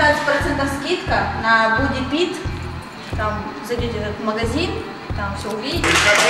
15% скидка на Body Pit. Там зайдете в магазин, там все увидите.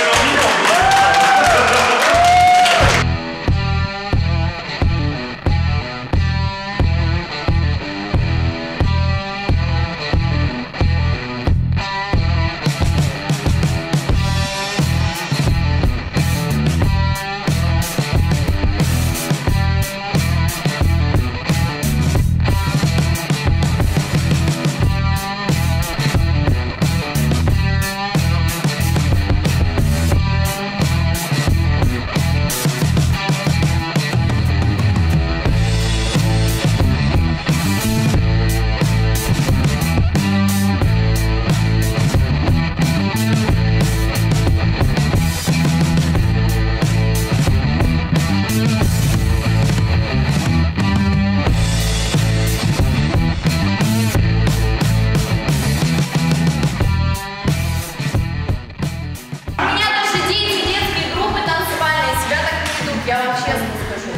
Я вам честно скажу.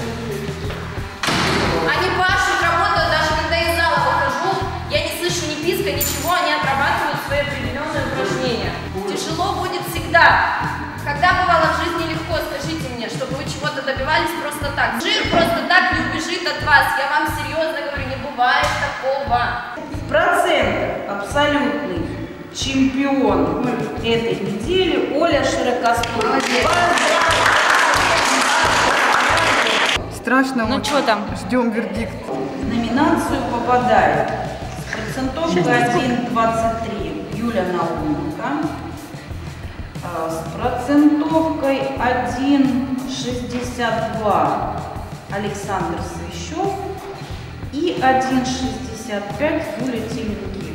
Они пашут, работают, даже когда из зала выхожу, я не слышу ни писка, ничего, они отрабатывают свои определенные упражнения. Тяжело будет всегда. Когда бывало в жизни легко, скажите мне, чтобы вы чего-то добивались просто так. Жир просто так не убежит от вас, я вам серьезно говорю, не бывает такого. Процент абсолютный чемпион этой недели Оля Широкостопова. Страшно. Ну что там? Ждем вердикт. В номинацию попадает с процентовкой 1,23 Юля Науменко, с процентовкой 1,62 Александр Свящев и 1,65 Юлия Теменкиева.